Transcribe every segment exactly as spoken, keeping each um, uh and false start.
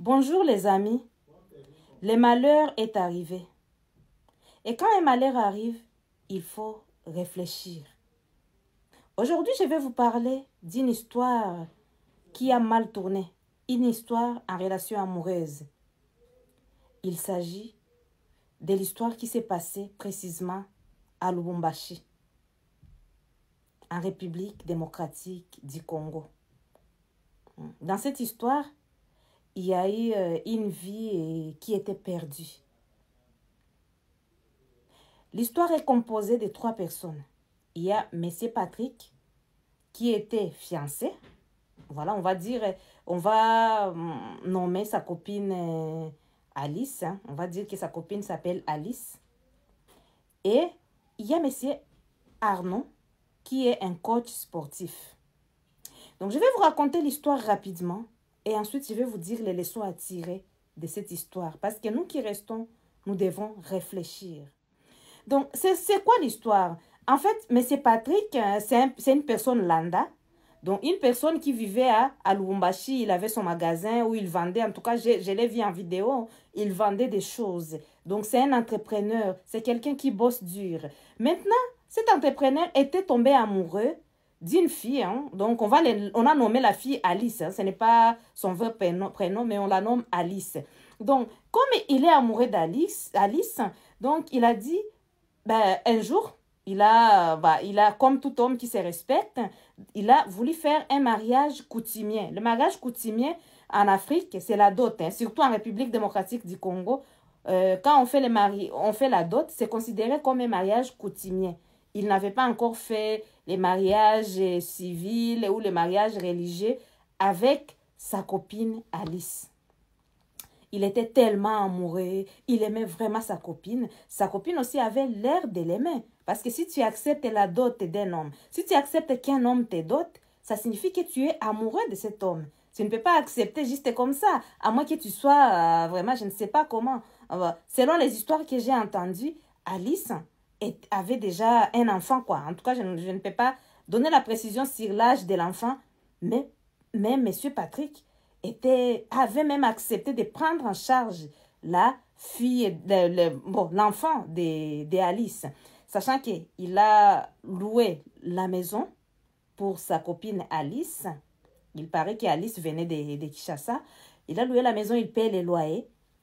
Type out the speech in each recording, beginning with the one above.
Bonjour les amis, le malheur est arrivé. Et quand un malheur arrive, il faut réfléchir. Aujourd'hui, je vais vous parler d'une histoire qui a mal tourné, une histoire en relation amoureuse. Il s'agit de l'histoire qui s'est passée précisément à Lubumbashi, en République démocratique du Congo. Dans cette histoire, il y a eu une vie qui était perdue. L'histoire est composée de trois personnes. Il y a M. Patrick, qui était fiancé. Voilà, on va dire, on va nommer sa copine Alice. Hein. On va dire que sa copine s'appelle Alice. Et il y a M. Arnaud, qui est un coach sportif. Donc, je vais vous raconter l'histoire rapidement. Et ensuite, je vais vous dire les leçons à tirer de cette histoire. Parce que nous qui restons, nous devons réfléchir. Donc, c'est quoi l'histoire? En fait, M. Patrick, c'est un, une personne lambda. Donc, une personne qui vivait à, à Lubumbashi. Il avait son magasin où il vendait. En tout cas, je, je l'ai vu en vidéo. Il vendait des choses. Donc, c'est un entrepreneur. C'est quelqu'un qui bosse dur. Maintenant, cet entrepreneur était tombé amoureux d'une fille, hein. Donc on, va les, on a nommé la fille Alice, hein. Ce n'est pas son vrai prénom, prénom, mais on la nomme Alice. Donc, comme il est amoureux d'Alice, Alice, donc il a dit, ben, un jour, il a, ben, il a, comme tout homme qui se respecte, il a voulu faire un mariage coutumier. Le mariage coutumier en Afrique, c'est la dot, hein. Surtout en République démocratique du Congo. Euh, quand on fait, le mari, on fait la dot, c'est considéré comme un mariage coutumier. Il n'avait pas encore fait les mariages civils ou les mariages religieux avec sa copine Alice. Il était tellement amoureux, il aimait vraiment sa copine. Sa copine aussi avait l'air de l'aimer. Parce que si tu acceptes la dot d'un homme, si tu acceptes qu'un homme te dote, ça signifie que tu es amoureux de cet homme. Tu ne peux pas accepter juste comme ça, à moins que tu sois euh, vraiment, je ne sais pas comment. Euh, selon les histoires que j'ai entendues, Alice et avait déjà un enfant, quoi. En tout cas, je ne, je ne peux pas donner la précision sur l'âge de l'enfant, mais, mais M. Patrick était, avait même accepté de prendre en charge la fille, le, le, bon, l'enfant de, de Alice, sachant qu'il a loué la maison pour sa copine Alice. Il paraît qu'Alice venait de, de Kinshasa. Il a loué la maison, il paie les loyers.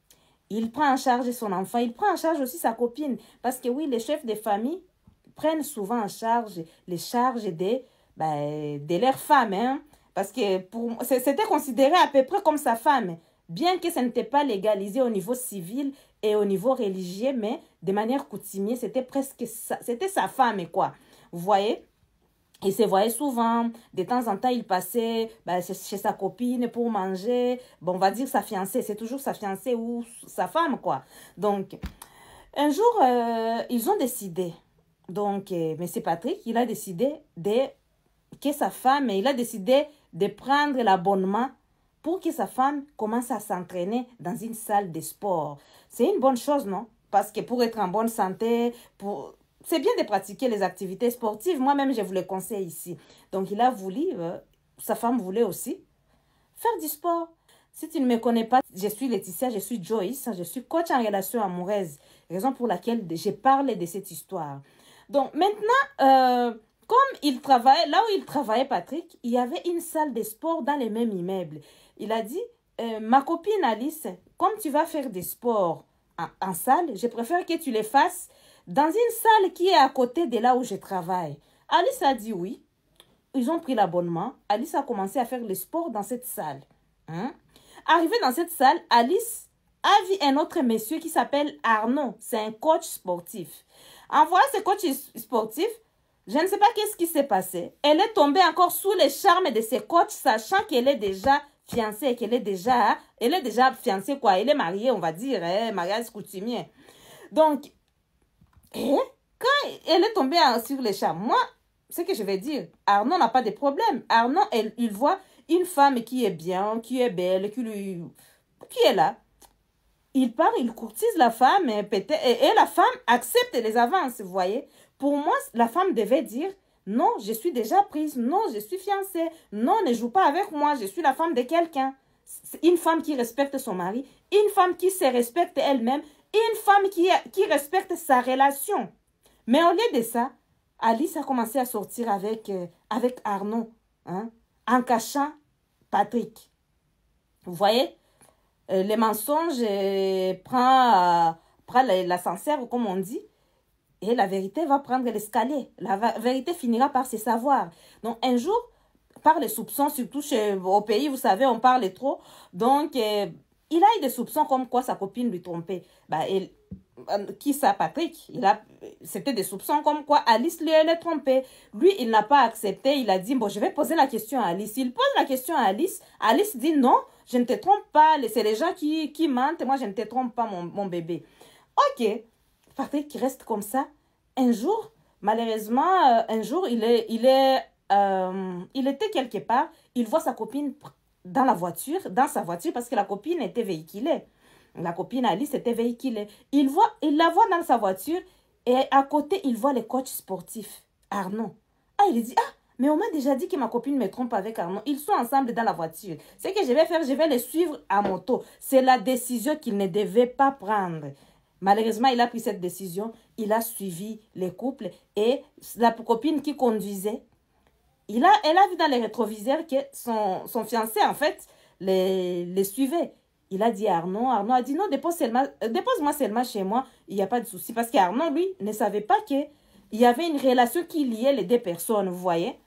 Il prend en charge son enfant, il prend en charge aussi sa copine. Parce que oui, les chefs de famille prennent souvent en charge les charges de, ben, de leur femme. Hein? Parce que c'était considéré à peu près comme sa femme. Bien que ce n'était pas légalisé au niveau civil et au niveau religieux, mais de manière coutumière, c'était presque sa, c'était sa femme, quoi. Vous voyez? Il se voyait souvent, de temps en temps, il passait ben, chez sa copine pour manger. Bon, on va dire sa fiancée, c'est toujours sa fiancée ou sa femme, quoi. Donc, un jour, euh, ils ont décidé, donc, euh, M. Patrick, il a décidé de, que sa femme, il a décidé de prendre l'abonnement pour que sa femme commence à s'entraîner dans une salle de sport. C'est une bonne chose, non? Parce que pour être en bonne santé, pour... c'est bien de pratiquer les activités sportives. Moi-même, je vous le conseille ici. Donc, il a voulu, euh, sa femme voulait aussi faire du sport. Si tu ne me connais pas, je suis Laetitia, je suis Joyce, je suis coach en relation amoureuse. Raison pour laquelle j'ai parlé de cette histoire. Donc, maintenant, euh, comme il travaillait, là où il travaillait, Patrick, il y avait une salle de sport dans les mêmes immeubles. Il a dit, euh, ma copine Alice, comme tu vas faire des sports en, en salle, je préfère que tu les fasses dans une salle qui est à côté de là où je travaille. Alice a dit oui. Ils ont pris l'abonnement. Alice a commencé à faire le sport dans cette salle. Hein? Arrivé dans cette salle, Alice a vu un autre monsieur qui s'appelle Arnaud. C'est un coach sportif. En voyant ce coach sportif, je ne sais pas qu'est-ce qui s'est passé. Elle est tombée encore sous les charmes de ce coach, sachant qu'elle est déjà fiancée, qu'elle est déjà, elle est déjà fiancée, quoi. Elle est mariée, on va dire, hein, mariage coutumier. Donc, et quand elle est tombée sur les charmes, moi, ce que je vais dire, Arnaud n'a pas de problème. Arnaud, elle, il voit une femme qui est bien, qui est belle, qui, lui, qui est là. Il part, il courtise la femme et, et, et la femme accepte les avances, vous voyez. Pour moi, la femme devait dire, non, je suis déjà prise, non, je suis fiancée, non, ne joue pas avec moi, je suis la femme de quelqu'un. une femme qui respecte son mari, une femme qui se respecte elle-même, une femme qui, qui respecte sa relation. Mais au lieu de ça, Alice a commencé à sortir avec, euh, avec Arnaud, hein, en cachant Patrick. Vous voyez, euh, les mensonges euh, prend, euh, prend l'ascenseur, comme on dit, et la vérité va prendre l'escalier. La vérité finira par se savoir. Donc, un jour, par les soupçons, surtout chez, au pays, vous savez, on parle trop. Donc, euh, il a eu des soupçons comme quoi sa copine lui trompait. Bah, elle, euh, qui ça, Patrick? Il a, c'était des soupçons comme quoi Alice lui allait tromper. Lui, il n'a pas accepté. Il a dit, bon, je vais poser la question à Alice. Il pose la question à Alice. Alice dit, non, je ne te trompe pas. C'est les gens qui, qui mentent. Moi, je ne te trompe pas, mon, mon bébé. Ok. Patrick reste comme ça. Un jour, malheureusement, euh, un jour, il est... Il est Euh, il était quelque part, il voit sa copine dans la voiture, dans sa voiture, parce que la copine était véhiculée. La copine Alice était véhiculée. Il, voit, il la voit dans sa voiture et à côté, il voit le coach sportif, Arnaud. Ah, il dit, ah, mais on m'a déjà dit que ma copine me trompe avec Arnaud. Ils sont ensemble dans la voiture. Ce que je vais faire, je vais les suivre à moto. C'est la décision qu'il ne devait pas prendre. Malheureusement, il a pris cette décision. Il a suivi les couples et la copine qui conduisait, Il a, elle a vu dans les rétroviseurs que son, son fiancé, en fait, les, les suivait. Il a dit à Arnaud, Arnaud a dit non, dépose seulement, euh, dépose-moi seulement chez moi, il n'y a pas de souci. Parce qu'Arnaud, lui, ne savait pas qu'il y avait une relation qui liait les deux personnes, vous voyez.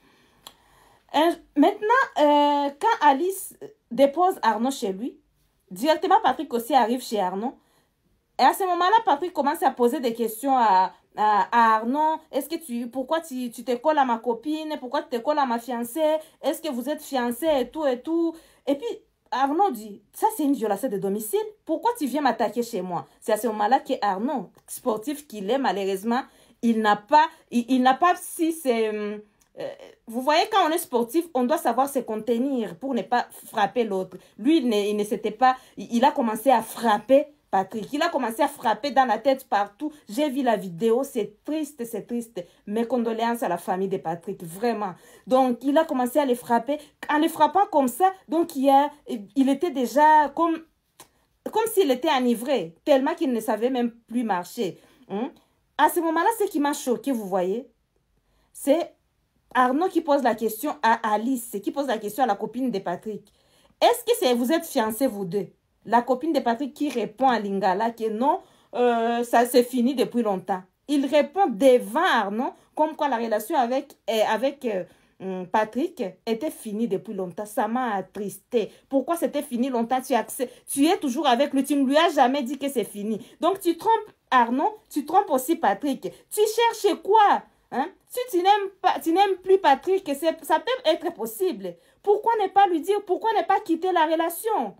Et maintenant, euh, quand Alice dépose Arnaud chez lui, directement Patrick aussi arrive chez Arnaud. Et à ce moment-là, Patrick commence à poser des questions à, à, à Arnaud. Est-ce que tu, pourquoi tu, tu te colles à ma copine? Pourquoi tu te colles à ma fiancée? Est-ce que vous êtes fiancés et tout et tout? Et puis, Arnaud dit, ça c'est une violation de domicile. Pourquoi tu viens m'attaquer chez moi? C'est à ce moment-là que Arnaud, sportif qu'il est, malheureusement, il n'a pas, il, il n'a pas, si c'est... Euh, vous voyez, quand on est sportif, on doit savoir se contenir pour ne pas frapper l'autre. Lui, il ne, il ne s'était pas, il, il a commencé à frapper Patrick. Il a commencé à frapper dans la tête partout. J'ai vu la vidéo, c'est triste, c'est triste. Mes condoléances à la famille de Patrick, vraiment. Donc, il a commencé à les frapper. En les frappant comme ça, donc il, a, il était déjà comme, comme s'il était enivré, tellement qu'il ne savait même plus marcher. Hein? À ce moment-là, ce qui m'a choqué, vous voyez, c'est Arnaud qui pose la question à Alice, qui pose la question à la copine de Patrick. Est-ce que c'est, vous êtes fiancés, vous deux? La copine de Patrick qui répond à Lingala que non, euh, ça s'est fini depuis longtemps. Il répond devant Arnaud comme quoi la relation avec, euh, avec euh, Patrick était finie depuis longtemps. Ça m'a attristé. Pourquoi c'était fini longtemps? Tu, tu es toujours avec lui. Tu ne lui as jamais dit que c'est fini. Donc tu trompes Arnaud, tu trompes aussi Patrick. Tu cherches quoi? Hein? Si tu n'aimes pas, tu n'aimes plus Patrick, ça peut être possible. Pourquoi ne pas lui dire? Pourquoi ne pas quitter la relation?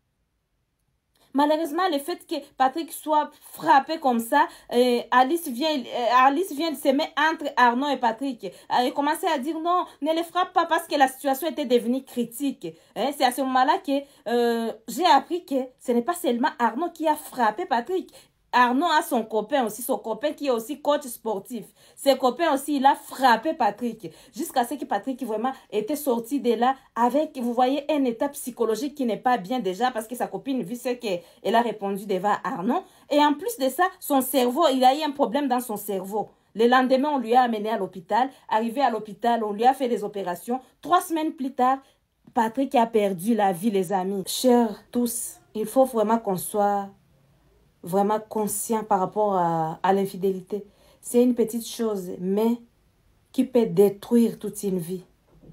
Malheureusement, le fait que Patrick soit frappé comme ça, euh, Alice vient, euh, Alice vient de se mettre entre Arnaud et Patrick. Elle a commencé à dire non, ne les frappe pas parce que la situation était devenue critique. Hein? C'est à ce moment-là que euh, j'ai appris que ce n'est pas seulement Arnaud qui a frappé Patrick. Arnaud a son copain aussi, son copain qui est aussi coach sportif. Ses copains aussi, il a frappé Patrick. Jusqu'à ce que Patrick vraiment était sorti de là avec, vous voyez, un état psychologique qui n'est pas bien déjà parce que sa copine, vu ce qu'elle a répondu devant Arnaud. Et en plus de ça, son cerveau, il a eu un problème dans son cerveau. Le lendemain, on lui a amené à l'hôpital. Arrivé à l'hôpital, on lui a fait des opérations. Trois semaines plus tard, Patrick a perdu la vie, les amis. Chers tous, il faut vraiment qu'on soit vraiment conscient par rapport à, à l'infidélité. C'est une petite chose, mais qui peut détruire toute une vie.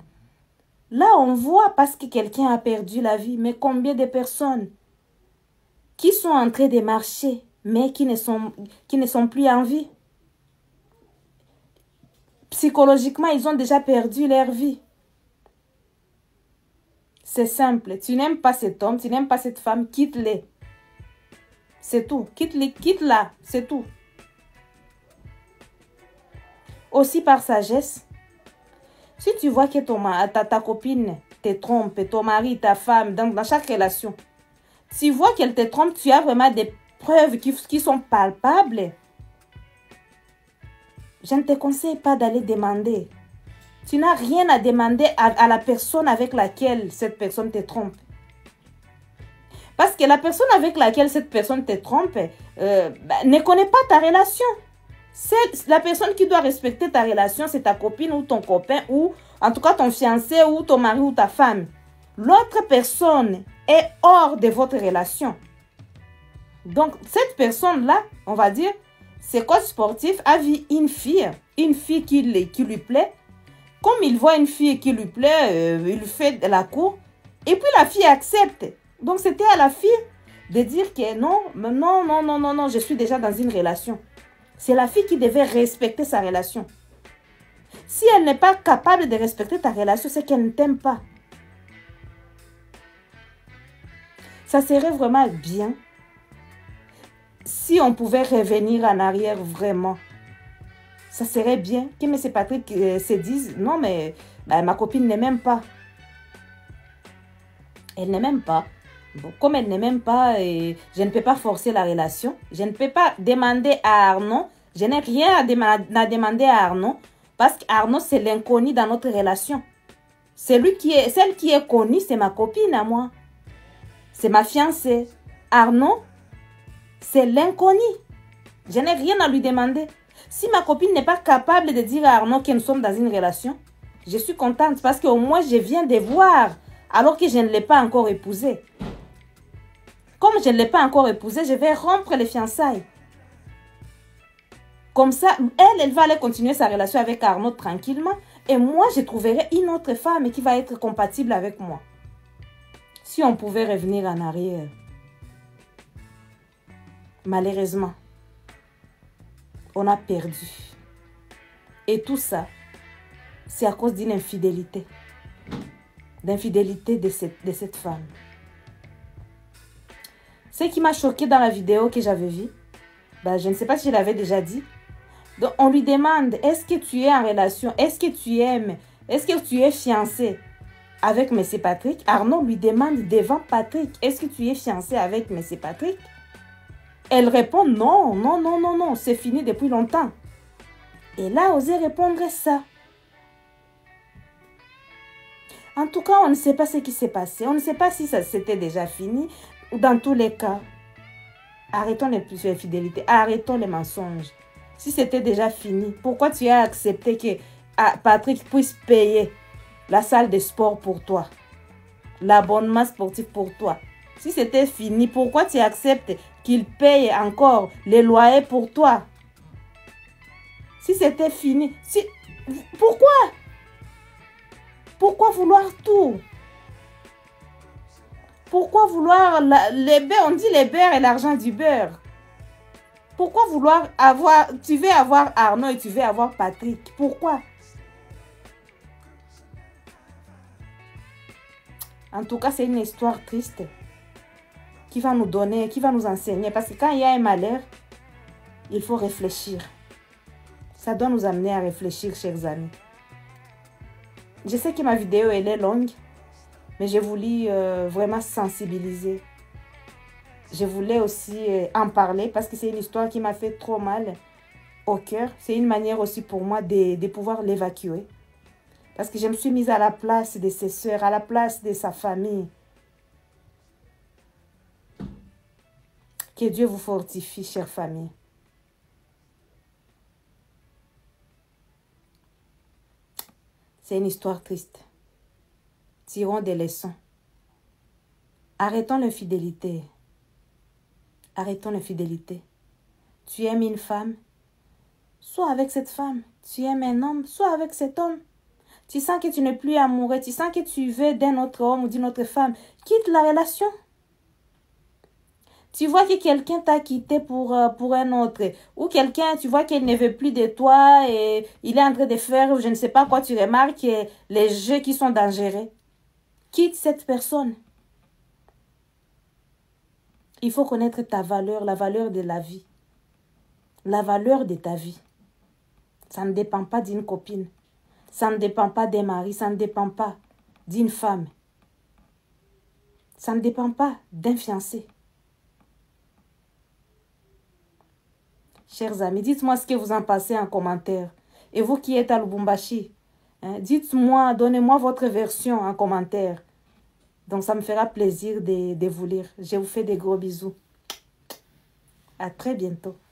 Là, on voit parce que quelqu'un a perdu la vie, mais combien de personnes qui sont en train de marcher, mais qui ne sont, qui ne sont plus en vie. Psychologiquement, ils ont déjà perdu leur vie. C'est simple. Tu n'aimes pas cet homme, tu n'aimes pas cette femme, quitte-les. C'est tout. Quitte-les, quitte-la. C'est tout. Aussi par sagesse, si tu vois que ton, ta, ta copine te trompe, ton mari, ta femme, dans, dans chaque relation, tu vois qu'elle te trompe, tu as vraiment des preuves qui, qui sont palpables, je ne te conseille pas d'aller demander. Tu n'as rien à demander à, à la personne avec laquelle cette personne te trompe. que la personne avec laquelle cette personne te trompe euh, bah, ne connaît pas ta relation. C'est la personne qui doit respecter ta relation, c'est ta copine ou ton copain, ou en tout cas ton fiancé ou ton mari ou ta femme. L'autre personne est hors de votre relation. Donc, cette personne-là, on va dire, c'est coach sportif a vu une fille, une fille qui, qui lui plaît. Comme il voit une fille qui lui plaît, euh, il fait de la cour. Et puis la fille accepte. Donc, c'était à la fille de dire que non, non, non, non, non, non, je suis déjà dans une relation. C'est la fille qui devait respecter sa relation. Si elle n'est pas capable de respecter ta relation, c'est qu'elle ne t'aime pas. Ça serait vraiment bien si on pouvait revenir en arrière vraiment. Ça serait bien que M. Patrick euh, se dise, non mais bah, ma copine ne m'aime pas. Elle ne m'aime pas. Bon, comme elle ne m'aime pas, et je ne peux pas forcer la relation. Je ne peux pas demander à Arnaud. Je n'ai rien à, dem à demander à Arnaud. Parce qu'Arnaud, c'est l'inconnu dans notre relation. Celui qui est, celle qui est connue, c'est ma copine à moi. C'est ma fiancée. Arnaud, c'est l'inconnu. Je n'ai rien à lui demander. Si ma copine n'est pas capable de dire à Arnaud que nous sommes dans une relation, je suis contente parce qu'au moins je viens de voir alors que je ne l'ai pas encore épousé. Comme je ne l'ai pas encore épousé, je vais rompre les fiançailles. Comme ça, elle, elle va aller continuer sa relation avec Arnaud tranquillement. Et moi, je trouverai une autre femme qui va être compatible avec moi. Si on pouvait revenir en arrière. Malheureusement, on a perdu. Et tout ça, c'est à cause d'une infidélité. D'infidélité de cette, de cette femme. Ce qui m'a choqué dans la vidéo que j'avais vue, ben, je ne sais pas si je l'avais déjà dit. Donc, on lui demande, est-ce que tu es en relation? Est-ce que tu aimes? Est-ce que tu es fiancé avec M. Patrick? Arnaud lui demande devant Patrick, est-ce que tu es fiancé avec M. Patrick? Elle répond, non, non, non, non, non, c'est fini depuis longtemps. Et là, osé répondre ça. En tout cas, on ne sait pas ce qui s'est passé. On ne sait pas si ça c'était déjà fini. Dans tous les cas, arrêtons les infidélités, arrêtons les mensonges. Si c'était déjà fini, pourquoi tu as accepté que Patrick puisse payer la salle de sport pour toi, l'abonnement sportif pour toi? Si c'était fini, pourquoi tu acceptes qu'il paye encore les loyers pour toi? Si c'était fini, si... pourquoi? Pourquoi vouloir tout? Pourquoi vouloir la, les beurres? On dit les beurres et l'argent du beurre. Pourquoi vouloir avoir... Tu veux avoir Arnaud et tu veux avoir Patrick. Pourquoi? En tout cas, c'est une histoire triste qui va nous donner, qui va nous enseigner. Parce que quand il y a un malheur, il faut réfléchir. Ça doit nous amener à réfléchir, chers amis. Je sais que ma vidéo, elle est longue, mais je voulais euh, vraiment sensibiliser. Je voulais aussi euh, en parler parce que c'est une histoire qui m'a fait trop mal au cœur. C'est une manière aussi pour moi de, de pouvoir l'évacuer. Parce que je me suis mise à la place de ses soeurs, à la place de sa famille. Que Dieu vous fortifie, chère famille. C'est une histoire triste. Tirons des leçons. Arrêtons l'infidélité. Arrêtons l'infidélité. Tu aimes une femme, sois avec cette femme. Tu aimes un homme, sois avec cet homme. Tu sens que tu n'es plus amoureux, tu sens que tu veux d'un autre homme ou d'une autre femme. Quitte la relation. Tu vois que quelqu'un t'a quitté pour, euh, pour un autre. Ou quelqu'un, tu vois qu'il ne veut plus de toi et il est en train de faire, je ne sais pas quoi, tu remarques les jeux qui sont dangereux. Quitte cette personne. Il faut connaître ta valeur, la valeur de la vie. La valeur de ta vie. Ça ne dépend pas d'une copine. Ça ne dépend pas d'un mari. Ça ne dépend pas d'une femme. Ça ne dépend pas d'un fiancé. Chers amis, dites-moi ce que vous en pensez en commentaire. Et vous qui êtes à Lubumbashi, hein, dites-moi, donnez-moi votre version en commentaire. Donc, ça me fera plaisir de, de vous lire. Je vous fais des gros bisous. À très bientôt.